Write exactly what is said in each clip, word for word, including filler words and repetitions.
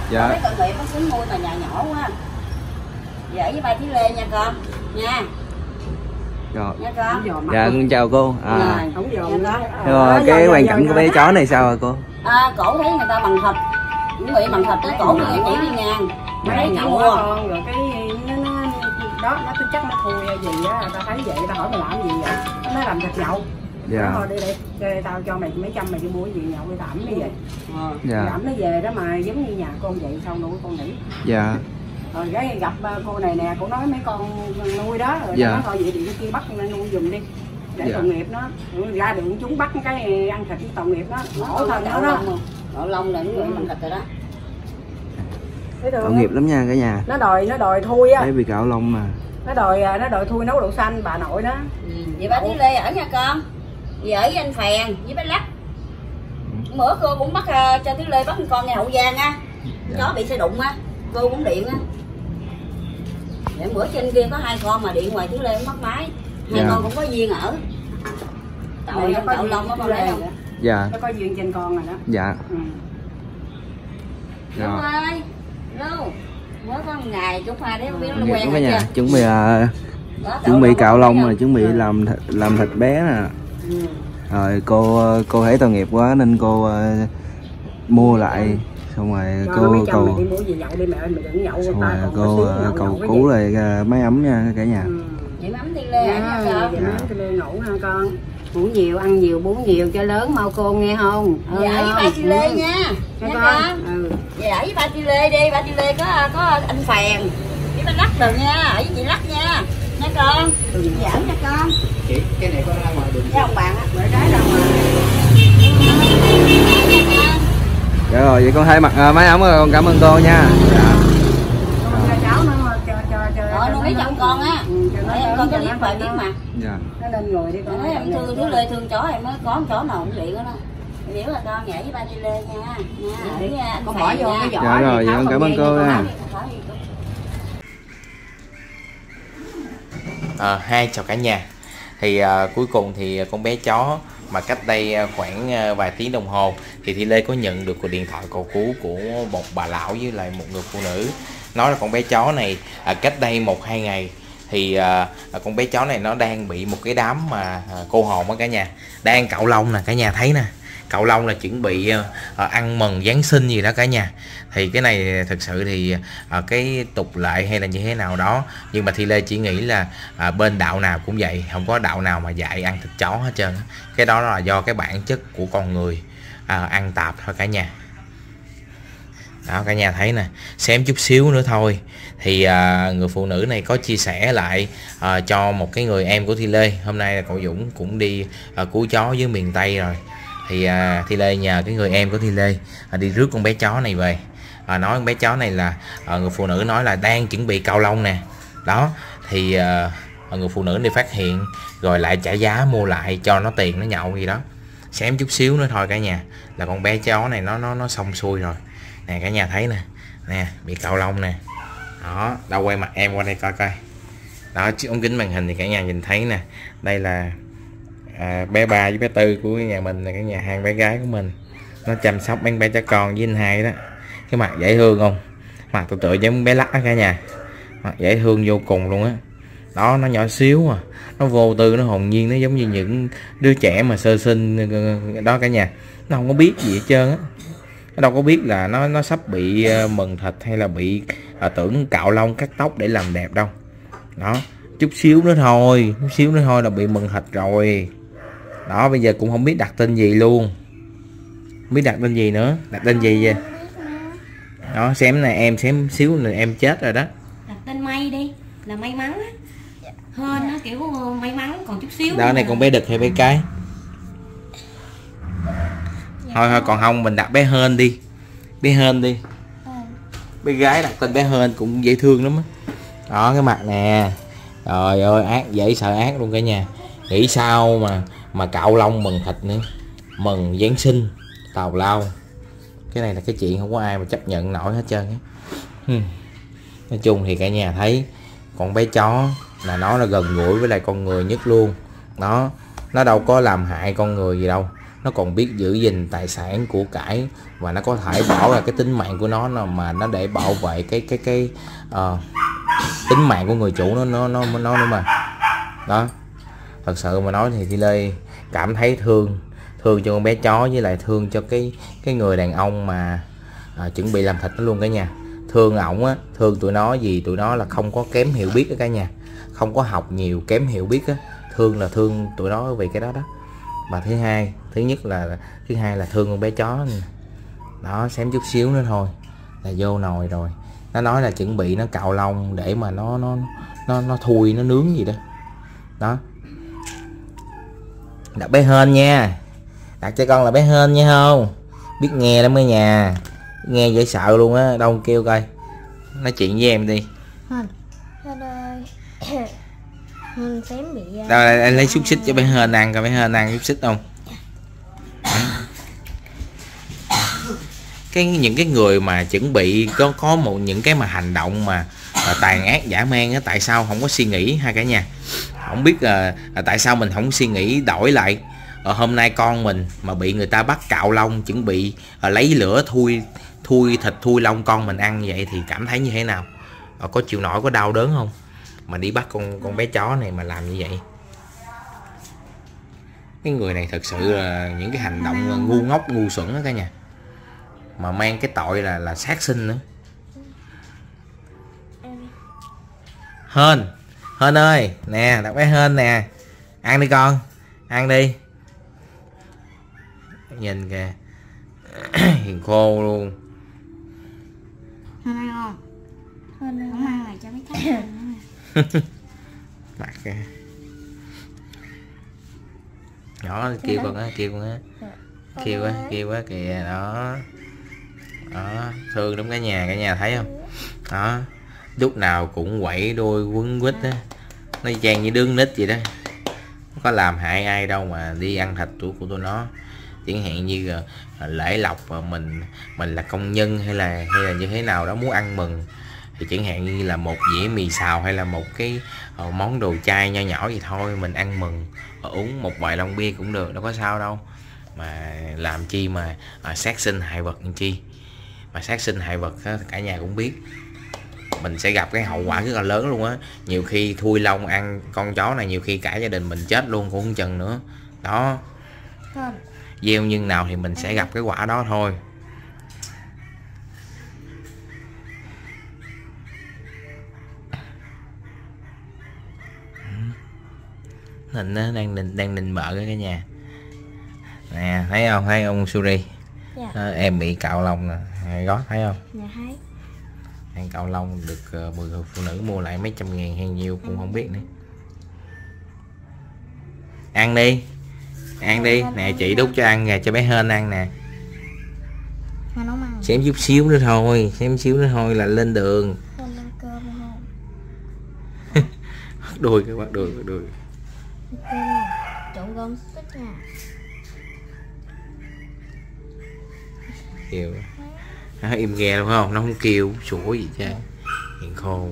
Dạ. Cái tội nghiệp nó xứng nuôi mà nhà nhỏ quá. Vậy với ba Thí Lê nha con. Nha. Rồi. Nha con. Dạ con chào cô. À. Rồi, không dồn đó. Rồi, cái hoàn cảnh của bé chó này sao rồi cô? À, cổ thấy người ta bằng thịt. Những bị bằng thịt tới cổ người chỉ đi ngang. Mà thấy chị mua con rồi cái nó nó đó nó tính chắc nó thui hay gì á, ta thấy vậy ta hỏi mày làm gì vậy? Nó làm thịt nhậu. Dạ. Thôi đi đi, chơi tao cho mày mấy trăm mày đi mua cái gì nhậu đi thẩm nó vậy. Ờ. Dạ. Thẩm nó về đó mà giống như nhà con vậy sao nuôi con nghỉ. Dạ. Rồi cái gặp cô này nè, cô nói mấy con nuôi đó rồi dạ. nó thôi vậy thì cái kia bắt nuôi giùm đi. Để dạ. tội nghiệp nó ra đường chúng bắt cái ăn thịt tội nghiệp nó khổ thân nó đó. Cạo lông là những người bằng thịt rồi đó. Tội nghiệp lắm nha cả nhà. Nó đòi nó đòi thui á. Đấy bị cạo lông mà. Nó đòi nó đòi thui nấu đậu xanh bà nội đó. Ừ. Vậy bà Thí Lê ở nha con. Vậy ở với anh Phèn với bé Lắc. Bữa cô cũng bắt uh, cho Thí Lê bắt con nghe Hậu Giang á. Dạ. Chó bị xe đụng á. Cô cũng điện á. Vậy bữa trên kia có hai con mà điện ngoài Thí Lê cũng mất máy. Hai dạ. con cũng có duyên ở. Tội nó cạo lông có con này không? Dạ. Nó có duyên trên con rồi đó. Dạ. Ừ. Rồi. Ơi. Lưu. Mới có một ngày chút hoa đấy không biết nó quen rồi chưa? Chuẩn bị uh, chuẩn bị cạo lông rồi, chuẩn bị làm thịt, làm thịt bé nè. Ừ. Rồi cô cô thấy tội nghiệp quá nên cô uh, mua lại xong rồi rồi cô cầu xong rồi cô cầu cứu lại máy ấm nha cả nhà. Ừ. Vậy ấm Thí Lê nha con. Vậy ấm Thí Lê ngủ ha con. Ngủ nhiều, ăn nhiều, bú nhiều cho lớn mau cô nghe không? Ừ, dạ với ba Thí Lê nha. Nha con. Ừ. Vậy ở với ba Thí Lê đi, ba Thí Lê có có anh Phèn với ba Lắc rồi nha, ở với chị Lắc nha. Nha con. Đừng giỡn nha con. Chị, cái này con ra ngoài đường. Với ông bạn á, bữa trái ra ngoài. Dạ rồi, vậy con thay mặt uh, máy ấm rồi, con cảm ơn cô nha. Dạ. Cháu nó cho cho cho. Ờ nó mấy chồng con á. Để em con cho liếc vài biết mà. Dạ. Nó lên người đi con. Nói em thương Thí Lê thương chó em mới có con chó nào cũng điện đó. Nếu là con nhảy với ba Thí Lê nha. Nha. Để anh con bỏ vô cái giỏ. Dạ rồi, vậy con cảm ơn cô nha. À, hai chào cả nhà. Thì à, cuối cùng thì con bé chó mà cách đây khoảng vài tiếng đồng hồ thì Thí Lê có nhận được cuộc điện thoại cầu cứu của một bà lão với lại một người phụ nữ, nói là con bé chó này à, cách đây một hai ngày thì à, con bé chó này nó đang bị một cái đám mà à, cô hồn á cả nhà, đang cạo lông nè cả nhà thấy nè, cạo lông là chuẩn bị à, ăn mừng Giáng sinh gì đó cả nhà. Thì cái này thực sự thì à, cái tục lệ hay là như thế nào đó, nhưng mà Thí Lê chỉ nghĩ là à, bên đạo nào cũng vậy, không có đạo nào mà dạy ăn thịt chó hết trơn. Cái đó là do cái bản chất của con người à, ăn tạp thôi cả nhà. Đó cả nhà thấy nè, xém chút xíu nữa thôi thì à, người phụ nữ này có chia sẻ lại à, cho một cái người em của Thí Lê. Hôm nay là cậu Dũng cũng đi à, cứu chó dưới miền Tây rồi, thì à, Thí Lê nhờ cái người em của Thí Lê à, đi rước con bé chó này về. À, nói con bé chó này là à, người phụ nữ nói là đang chuẩn bị cạo lông nè. Đó thì à, người phụ nữ này phát hiện rồi lại trả giá mua lại cho nó tiền nó nhậu gì đó. Xém chút xíu nữa thôi cả nhà là con bé chó này nó nó nó xong xuôi rồi nè cả nhà thấy nè, nè bị cạo lông nè. Đó, đâu quay mặt em qua đây coi coi. Đó, chiếc ống kính màn hình thì cả nhà nhìn thấy nè, đây là à, bé ba với bé tư của nhà mình là cái nhà hàng bé gái của mình, nó chăm sóc bán bé cho con với anh hai đó. Cái mặt dễ thương không, mặt tự tự giống bé Lắc đó cả nhà, mặt dễ thương vô cùng luôn á. Đó, nó nhỏ xíu à, nó vô tư, nó hồn nhiên, nó giống như những đứa trẻ mà sơ sinh đó cả nhà. Nó không có biết gì hết trơn á, nó đâu có biết là nó nó sắp bị uh, mừng thịt hay là bị uh, tưởng cạo lông cắt tóc để làm đẹp đâu. Đó, chút xíu nữa thôi, chút xíu nữa thôi là bị mừng thịt rồi. Đó, bây giờ cũng không biết đặt tên gì luôn, không biết đặt tên gì nữa, đặt tên gì vậy? Đó, xem này em xem xíu là em chết rồi đó. Đặt tên May đi, là may mắn á. Hên nó kiểu may mắn còn chút xíu. Đó này con bé đực hay bé cái? Thôi thôi còn không mình đặt bé Hên đi, bé Hên đi. Bé gái đặt tên bé Hên cũng dễ thương lắm á. Đó cái mặt nè, trời ơi ác dễ sợ ác luôn cả nhà. Nghĩ sao mà mà cạo lông mừng thịt nữa, mừng Giáng sinh tào lao. Cái này là cái chuyện không có ai mà chấp nhận nổi hết trơn á. Hmm. Nói chung thì cả nhà thấy con bé chó là nó là gần gũi với lại con người nhất luôn. Đó, nó đâu có làm hại con người gì đâu, nó còn biết giữ gìn tài sản của cải, và nó có thể bỏ ra cái tính mạng của nó mà nó để bảo vệ cái cái cái uh, tính mạng của người chủ nó nó nó nó nữa mà. Đó, thật sự mà nói thì Thi Lê cảm thấy thương thương cho con bé chó, với lại thương cho cái cái người đàn ông mà à, chuẩn bị làm thịt nó luôn cả nhà. Thương ổng á, thương tụi nó vì tụi nó là không có kém hiểu biết đó cả nhà, không có học nhiều, kém hiểu biết á. Thương là thương tụi nó vì cái đó đó. Và thứ hai, thứ nhất là thứ hai là thương con bé chó này. Đó, xém chút xíu nữa thôi là vô nồi rồi. Nó nói là chuẩn bị nó cạo lông để mà nó nó nó nó thui, nó nướng gì đó. Đó, đặt bé Hên nha, đặt cho con là bé Hên nha, không biết nghe lắm mấy nhà, nghe dễ sợ luôn á. Đâu kêu coi, nói chuyện với em đi. Hên, Hên ơi, Hên xém bị đâu anh lấy xúc xích cho bé Hên ăn coi, bé Hên ăn xúc xích không? Cái những cái người mà chuẩn bị có có một những cái mà hành động mà uh, tàn ác dã man á, tại sao không có suy nghĩ ha cả nhà? Không biết là uh, tại sao mình không suy nghĩ đổi lại. uh, hôm nay con mình mà bị người ta bắt cạo lông, chuẩn bị uh, lấy lửa thui thui thịt thui lông con mình ăn vậy thì cảm thấy như thế nào? uh, có chịu nổi, có đau đớn không? Mà đi bắt con con bé chó này mà làm như vậy. Cái người này thật sự là những cái hành động ngu ngốc, ngu xuẩn đó cả nhà, mà mang cái tội là là sát sinh nữa. Hên, Hên ơi, nè, đặt bé Hên nè, ăn đi con, ăn đi. Nhìn kìa, hiền khô luôn. Hên ăn không? Hên không ăn này cho mấy cái Mặt kìa. Nhỏ kêu con á, kêu con á, kêu á, kêu á kìa, đó. Đó, thương lắm cả nhà, cả nhà thấy không? Đó, lúc nào cũng quẩy đôi quấn quýt á, nó trang như đứa nít vậy đó. Không có làm hại ai đâu mà đi ăn thịt của của tụi nó. Chẳng hạn như là, là lễ lộc mà mình mình là công nhân hay là hay là như thế nào đó muốn ăn mừng, thì chẳng hạn như là một dĩa mì xào hay là một cái uh, món đồ chay nho nhỏ gì thôi, mình ăn mừng, uh, uống một vài lon bia cũng được, đâu có sao đâu. Mà làm chi mà uh, sát sinh hại vật làm chi. Mà sát sinh hại vật đó, cả nhà cũng biết mình sẽ gặp cái hậu quả rất là lớn luôn á. Nhiều khi thui lông ăn con chó này, nhiều khi cả gia đình mình chết luôn cũng không chừng nữa. Đó, gieo nhân nào thì mình sẽ gặp cái quả đó thôi. Nịnh nó đang nịnh đang nịnh mợ cái nhà nè, thấy không, thấy ông Suri? Dạ. Đó, em bị cạo lông nè, gót thấy không? Dạ thấy. Ăn cạo lông được uh, mười người phụ nữ mua lại mấy trăm ngàn hay nhiêu cũng không biết nữa. Ăn đi, ăn đi nè, chị đút cho ăn nè, cho bé Hên ăn nè. Xém chút xíu nữa thôi, xém xíu nữa thôi là lên đường. Hên ăn cơm không? Bắt đuôi cái bắt đuôi, bắt đuôi. Trộn gom xích nha. Kêu nó im ghe đúng không, nó không kêu sủa gì chứ, hiền khô.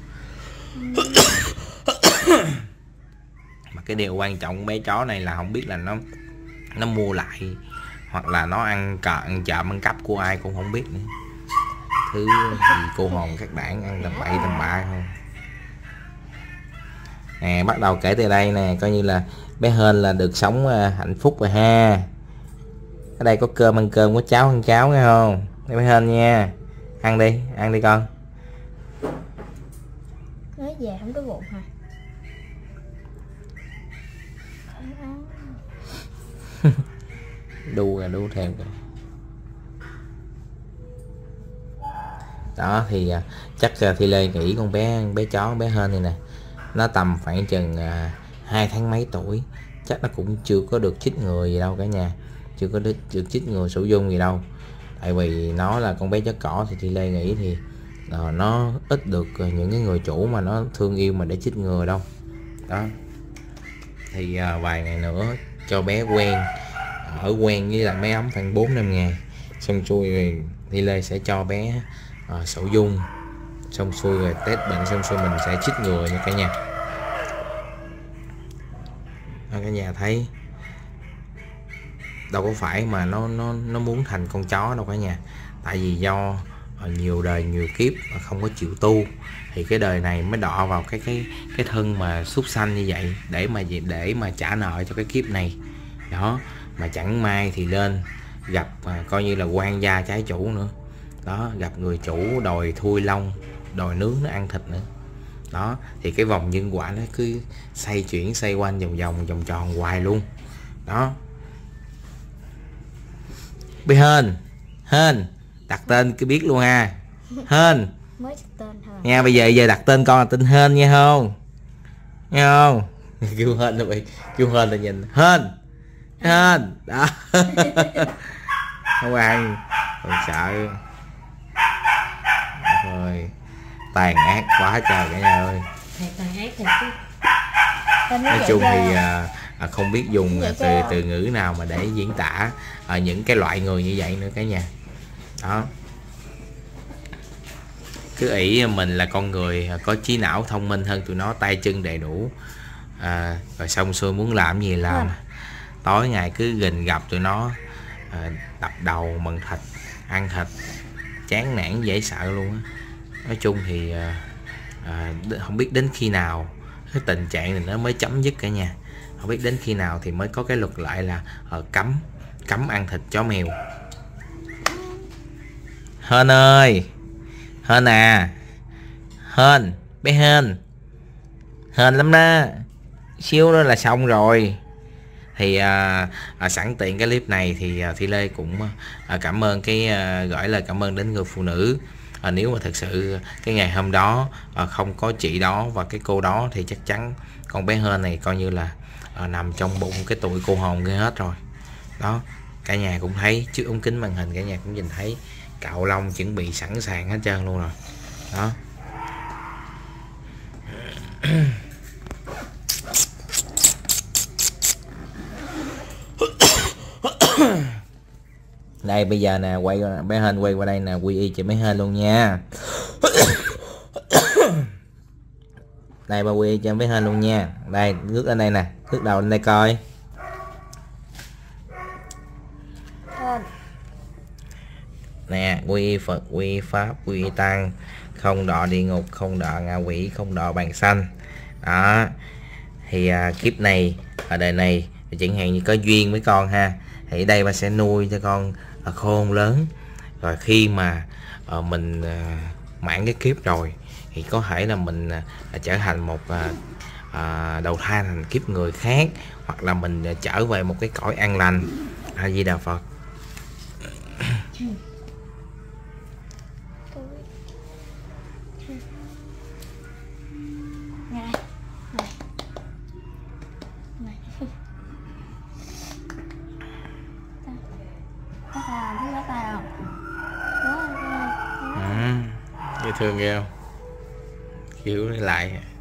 Mà cái điều quan trọng của bé chó này là không biết là nó nó mua lại hoặc là nó ăn cờ ăn trộm ăn cắp của ai cũng không biết nữa. Thứ gì cô hồn các đảng ăn tầm bậy tầm bạ không. Nè, bắt đầu kể từ đây nè, coi như là bé Hên là được sống uh, hạnh phúc rồi ha. Ở đây có cơm ăn cơm, có cháo ăn cháo nghe không? Bé Hên nha, ăn đi, ăn đi con. Nói về không có bụng hả? Đu rồi, đu theo rồi. Đó thì uh, chắc uh, Thi Lê nghĩ con bé bé chó bé Hên này nè, nó tầm khoảng chừng uh, hai tháng mấy tuổi, chắc nó cũng chưa có được chích ngừa gì đâu cả nhà, chưa có được, được chích ngừa sử dụng gì đâu. Tại vì nó là con bé chó cỏ thì Thi Lê nghĩ thì uh, nó ít được uh, những cái người chủ mà nó thương yêu mà để chích ngừa đâu. Đó thì uh, vài ngày nữa cho bé quen, ở quen với lại mấy ấm khoảng bốn năm ngày, xong xuôi rồi Thi Lê sẽ cho bé uh, sổ dung, xong xuôi rồi test bệnh, xong xuôi mình sẽ chích ngừa nha cả nhà. Đó, cả nhà thấy đâu có phải mà nó nó nó muốn thành con chó đâu cả nhà. Tại vì do nhiều đời nhiều kiếp mà không có chịu tu, thì cái đời này mới đọ vào cái cái cái thân mà súc sanh như vậy, để mà để mà trả nợ cho cái kiếp này đó. Mà chẳng may thì lên gặp à, coi như là quan gia trái chủ nữa đó, gặp người chủ đòi thui lông, đòi nướng nó ăn thịt nữa đó. Thì cái vòng nhân quả nó cứ xoay chuyển xoay quanh vòng vòng vòng tròn hoài luôn đó. Bí Hên, Hên đặt tên cứ biết luôn ha. Hên mới đặt tên thôi nha. Bây giờ giờ đặt tên con là tên Hên nha không, nghe không? Kêu Hên là bị kêu Hên là nhìn Hên Hên đó. Không ăn còn sợ rồi, tàn ác quá trời cả nhà ơi. Tàn ác thật chứ. Nói chung thì à, à, không biết dùng à, từ từ ngữ nào mà để diễn tả à, những cái loại người như vậy nữa cả nhà đó. Cứ nghĩ mình là con người có trí não thông minh hơn tụi nó, tay chân đầy đủ à, rồi xong xuôi muốn làm gì làm, tối ngày cứ gình gặp tụi nó à, đập đầu mần thịt, ăn thịt, chán nản dễ sợ luôn á. Nói chung thì à, à, không biết đến khi nào cái tình trạng này nó mới chấm dứt cả nhà. Không biết đến khi nào thì mới có cái luật lại là à, cấm cấm ăn thịt chó mèo. Hên ơi, Hên à, Hên, bé Hên, Hên lắm đó, xíu nữa là xong rồi. Thì à, à, sẵn tiện cái clip này thì à, Thị Lê cũng à, cảm ơn cái à, gửi lời cảm ơn đến người phụ nữ. À, nếu mà thật sự cái ngày hôm đó à, không có chị đó và cái cô đó thì chắc chắn con bé Hên này coi như là à, nằm trong bụng cái tụi cô hồn kia hết rồi đó. Cả nhà cũng thấy trước ống kính màn hình, cả nhà cũng nhìn thấy cạo lông chuẩn bị sẵn sàng hết trơn luôn rồi đó. Đây bây giờ nè, quay bé Hên quay qua đây nè, quy y cho bé Hên luôn nha. Đây ba quy y cho bé Hên luôn nha. Đây ngước lên đây nè, ngước đầu lên đây coi. Nè, quy y Phật, quy y Pháp, quy y Tăng, không đọa địa ngục, không đọa ngạ quỷ, không đọa bàn xanh đó. Thì à, kiếp này ở đời này thì chẳng hạn như có duyên với con ha, thì đây ba sẽ nuôi cho con à, khôn lớn, rồi khi mà à, mình à, mãn cái kiếp rồi thì có thể là mình à, trở thành một à, à, đầu thai thành kiếp người khác, hoặc là mình à, trở về một cái cõi an lành. A Di Đà Phật. Ừ, dễ thương ghê không? Kiểu lại